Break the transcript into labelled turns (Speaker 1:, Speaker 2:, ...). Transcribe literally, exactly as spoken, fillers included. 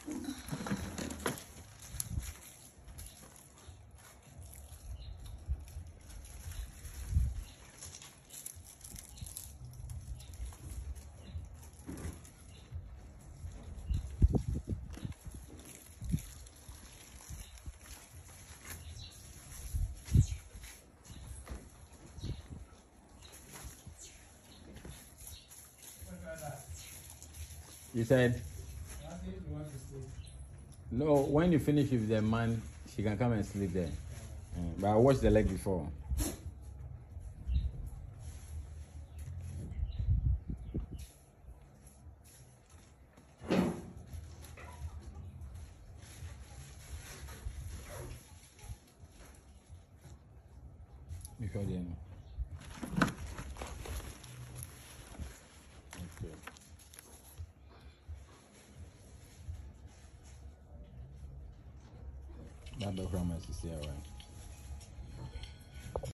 Speaker 1: You said? No, when you finish with the man, she can come and sleep there. Mm, but I washed the leg before. Before the end. Okay. That background is here, right?